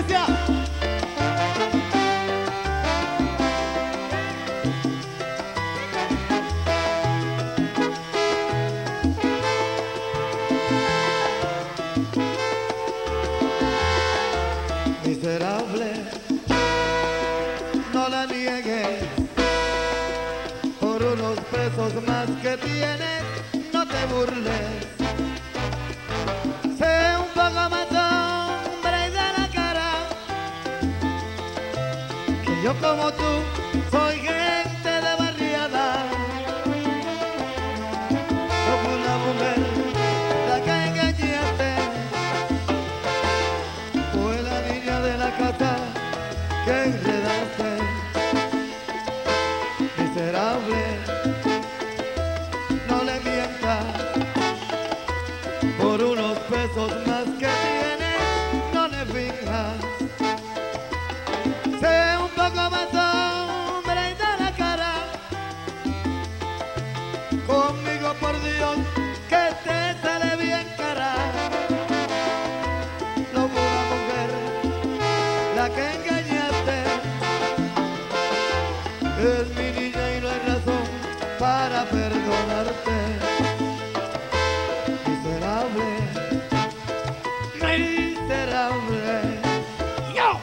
Miserable, no la niegues, por unos pesos más que tienes, no te burles. Sé un poco más hombre y de la cara, que yo como tú soy gente de barriada. No fue una mujer la que engañaste, fue la niña de la casa que enredaste. Miserable, no le mientas, por unos pesos más que tienes, no le finjas. Sé un poco más hombre y da la cara, conmigo por Dios que te sale bien cara. No fue una mujer la que engañaste, es mi niña y no hay razón para perdonarte. Miserable, miserable. ¡Yo!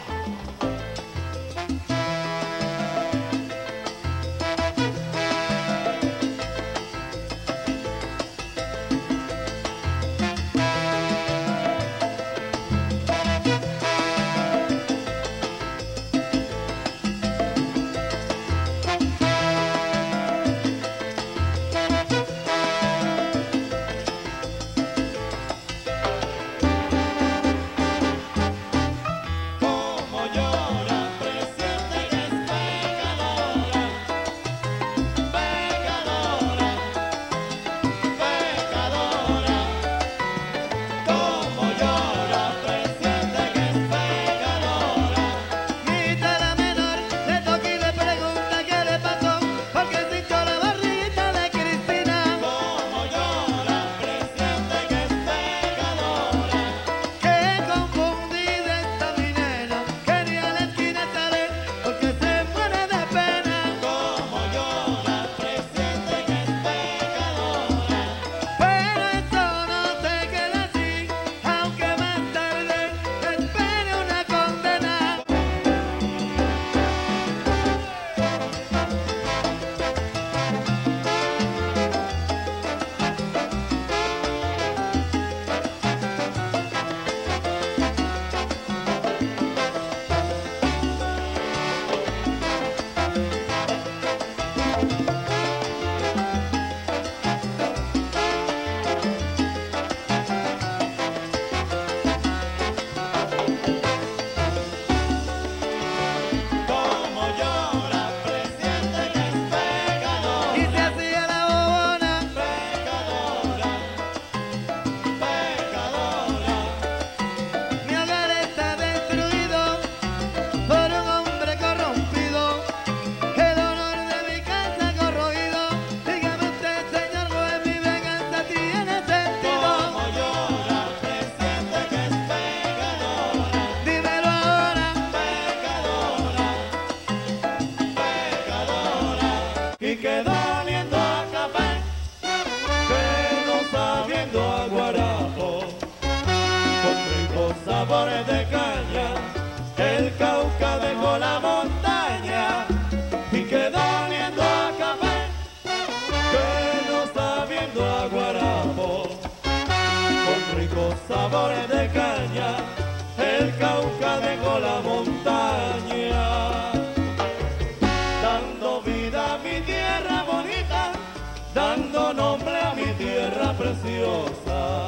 Y quedó oliendo a café, pero sabiendo a guarapo, con ricos sabores de caña, el Cauca dejó la montaña. Y quedó oliendo a café, pero sabiendo a guarapo, con ricos sabores de caña, el Cauca dejó la montaña. Dando vida a mi tierra bonita, dando nombre a mi tierra preciosa.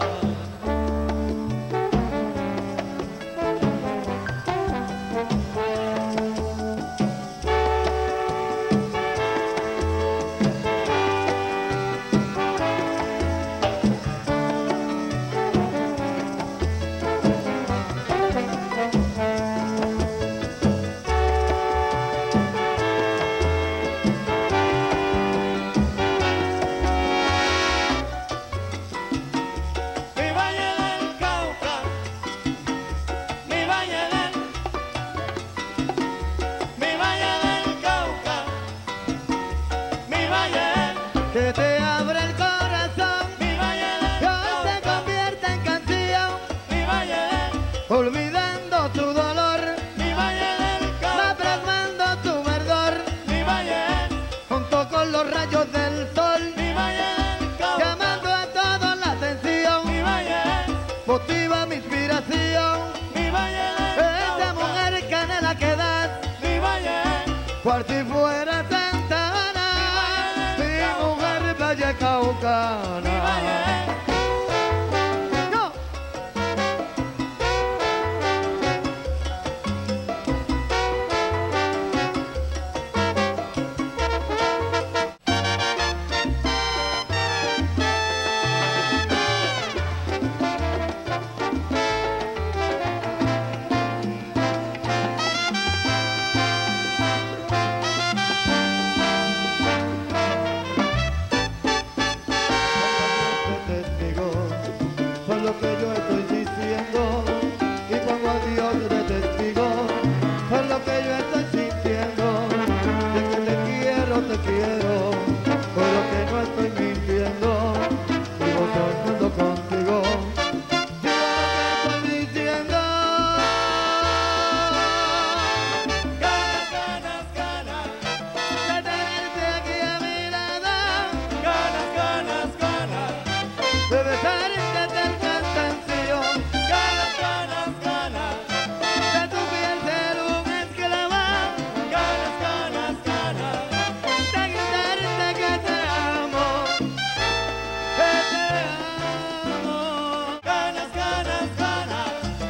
olvidando tu dolor, mi valle del va Cauca, plasmando tu verdor, mi valle, junto con los rayos del sol, mi valle del Cauca, llamando a todos la atención, mi valle, motiva mi inspiración, mi valle del esa Cauca, mujer canela que das, mi valle, cual si fuera Santa Ana, mi mujer vallecaucana. mi valle. No. Testigo por lo que yo estoy diciendo y pongo a Dios de testigo por lo que yo estoy sintiendo, de que te quiero, por lo que no estoy mintiendo, vivo soñando contigo, digo lo que estoy diciendo. Ganas, ganas, ganas, De tenerte aquí a mi lado, ganas, ganas, ganas, de besarte del cansancio, ganas, ganas, ganas, de tu piel ser un esclavo, ganas, ganas, ganas, de gritarte que te amo, que te amo. ganas, ganas, ganas,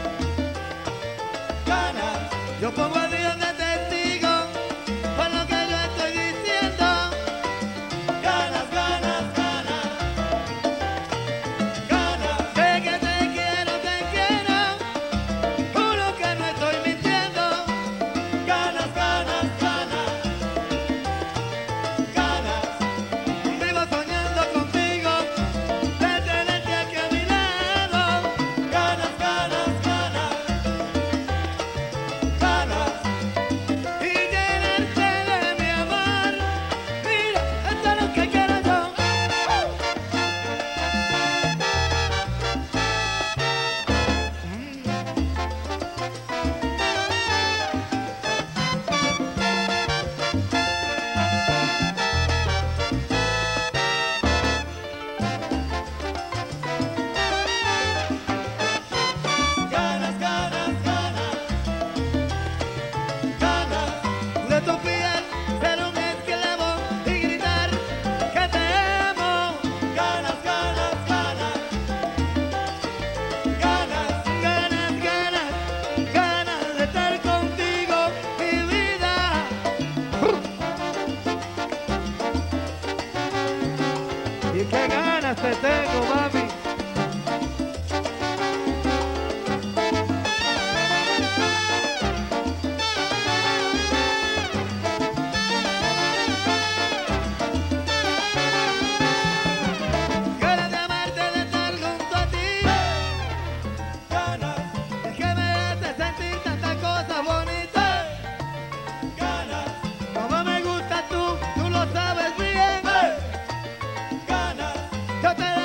ganas, Yo pongo a Dios de testigo por lo que yo estoy diciendo, ganas, ganas, ganas, ganas, sé que te quiero, juro que no estoy mintiendo, ganas, ganas, ganas, ganas, vivo soñando contigo, de tenerte aquí a mi lado. ganas, ganas, ganas, ganas, Y llenarte de mi amor. Mira, esto es lo que quiero yo. ganas, ganas, ganas, ganas, De tu piel ser un esclavo y gritar que te amo. ganas, ganas, ganas, ganas, Ganas, ganas, ganas de estar contigo, mi vida. Y qué ganas te tengo, mami. Ganas de amarte, de estar junto a ti. ganas, Es que me hace sentir tantas cosas bonitas. ganas, Como me gusta tú lo sabes bien. ganas, Yo te